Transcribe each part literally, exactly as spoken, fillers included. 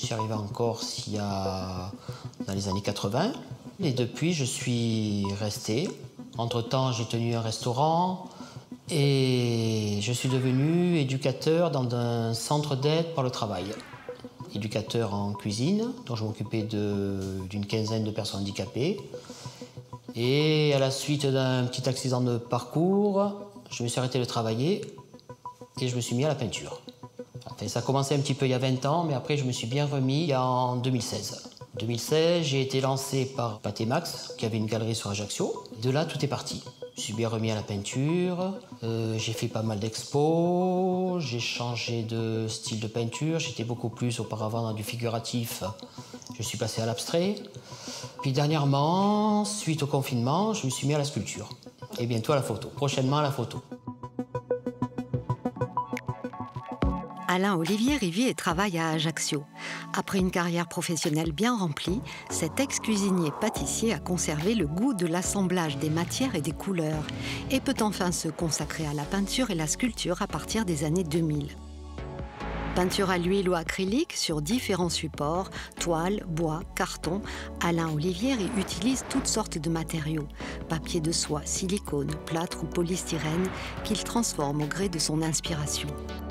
Je suis arrivé en Corse il y a dans les années quatre-vingt et depuis je suis resté. Entre-temps, j'ai tenu un restaurant et je suis devenu éducateur dans un centre d'aide par le travail. Éducateur en cuisine, dont je m'occupais d'une quinzaine de personnes handicapées. Et à la suite d'un petit accident de parcours, je me suis arrêté de travailler et je me suis mis à la peinture. Enfin, ça a commencé un petit peu il y a vingt ans, mais après je me suis bien remis en deux mille seize. En deux mille seize, j'ai été lancé par Pathé Max, qui avait une galerie sur Ajaccio. De là, tout est parti. Je suis bien remis à la peinture, euh, j'ai fait pas mal d'expos, j'ai changé de style de peinture, j'étais beaucoup plus auparavant dans du figuratif, je suis passé à l'abstrait. Puis dernièrement, suite au confinement, je me suis mis à la sculpture. Et bientôt à la photo, prochainement à la photo. Alain Olivier Rivier travaille à Ajaccio. Après une carrière professionnelle bien remplie, cet ex-cuisinier pâtissier a conservé le goût de l'assemblage des matières et des couleurs et peut enfin se consacrer à la peinture et la sculpture à partir des années deux mille. Peinture à l'huile ou acrylique sur différents supports, toile, bois, carton, Alain Olivier utilise toutes sortes de matériaux, papier de soie, silicone, plâtre ou polystyrène, qu'il transforme au gré de son inspiration.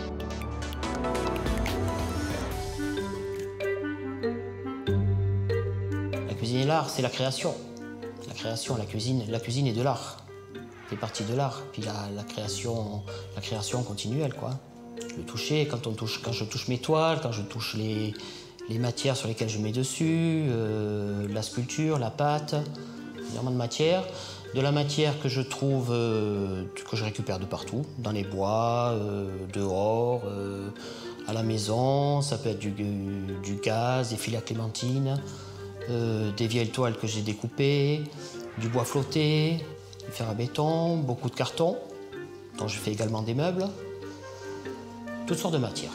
La cuisine et l'art, c'est la création. La création, la cuisine, la cuisine est de l'art. C'est partie de l'art. Puis la, la création, la création continuelle, quoi. Le toucher, quand, on touche, quand je touche mes toiles, quand je touche les, les matières sur lesquelles je mets dessus, euh, la sculpture, la pâte, énormément de matière. De la matière que je trouve, euh, que je récupère de partout, dans les bois, euh, dehors, euh, à la maison. Ça peut être du, du gaz, des filets à clémentine, euh, des vieilles toiles que j'ai découpées, du bois flotté, du fer à béton, beaucoup de carton, dont je fais également des meubles. Toutes sortes de matières.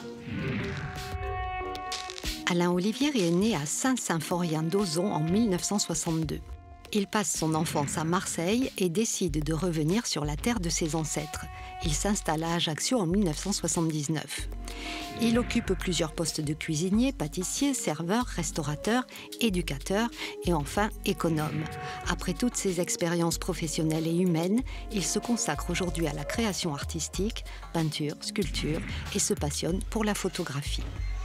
Alain Olivier est né à Saint-Symphorien-d'Ozon en mille neuf cent soixante-deux. Il passe son enfance à Marseille et décide de revenir sur la terre de ses ancêtres. Il s'installe à Ajaccio en mille neuf cent soixante-dix-neuf. Il occupe plusieurs postes de cuisinier, pâtissier, serveur, restaurateur, éducateur et enfin économe. Après toutes ces expériences professionnelles et humaines, il se consacre aujourd'hui à la création artistique, peinture, sculpture et se passionne pour la photographie.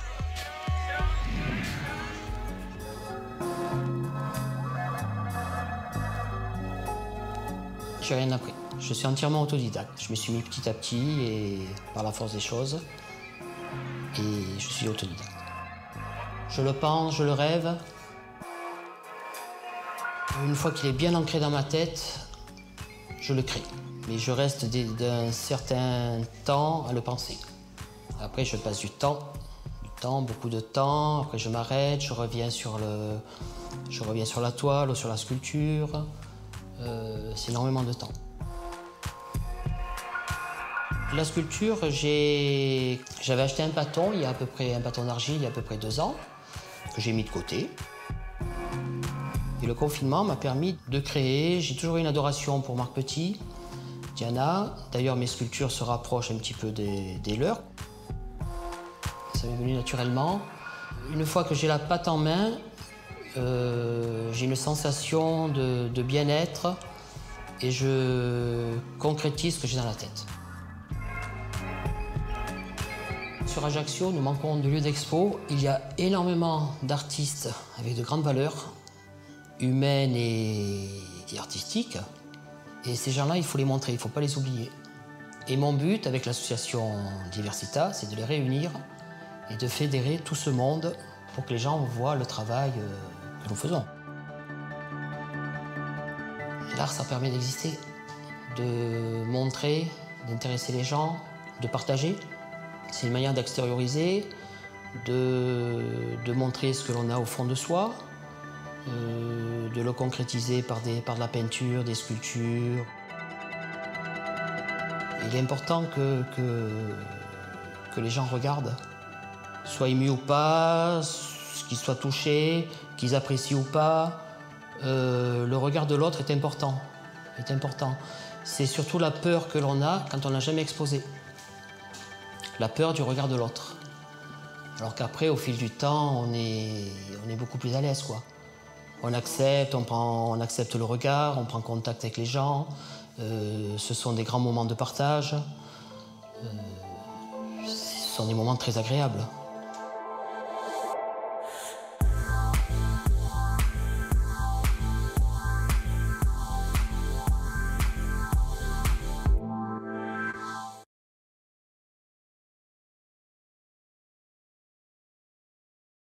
Je n'ai rien appris. Je suis entièrement autodidacte. Je me suis mis petit à petit et par la force des choses. Et je suis autodidacte. Je le pense, je le rêve. Une fois qu'il est bien ancré dans ma tête, je le crée. Mais je reste d'un certain temps à le penser. Après, je passe du temps, du temps, beaucoup de temps. Après, je m'arrête, je reviens sur le, je reviens sur la toile ou sur la sculpture. Euh, c'est énormément de temps. La sculpture, j'avais acheté un bâton, il y a à peu près un bâton d'argile, il y a à peu près deux ans, que j'ai mis de côté. Et le confinement m'a permis de créer. J'ai toujours eu une adoration pour Marc Petit, Diana. D'ailleurs, mes sculptures se rapprochent un petit peu des, des leurs. Ça m'est venu naturellement. Une fois que j'ai la pâte en main, Euh, j'ai une sensation de, de bien-être et je concrétise ce que j'ai dans la tête. Sur Ajaccio, nous manquons de lieux d'expo. Il y a énormément d'artistes avec de grandes valeurs humaines et, et artistiques. Et ces gens-là, il faut les montrer, il ne faut pas les oublier. Et mon but avec l'association Diversita, c'est de les réunir et de fédérer tout ce monde pour que les gens voient le travail que nous faisons. L'art, ça permet d'exister, de montrer, d'intéresser les gens, de partager. C'est une manière d'extérioriser, de, de montrer ce que l'on a au fond de soi, euh, de le concrétiser par, des, par de la peinture, des sculptures. Il est important que, que, que les gens regardent, soient émus ou pas, qu'ils soient touchés, qu'ils apprécient ou pas. Euh, le regard de l'autre est important. Est important. C'est surtout la peur que l'on a quand on n'a jamais exposé. La peur du regard de l'autre. Alors qu'après, au fil du temps, on est, on est beaucoup plus à l'aise, quoi. On accepte, on, prend, on accepte le regard, on prend contact avec les gens. Euh, ce sont des grands moments de partage. Euh, ce sont des moments très agréables.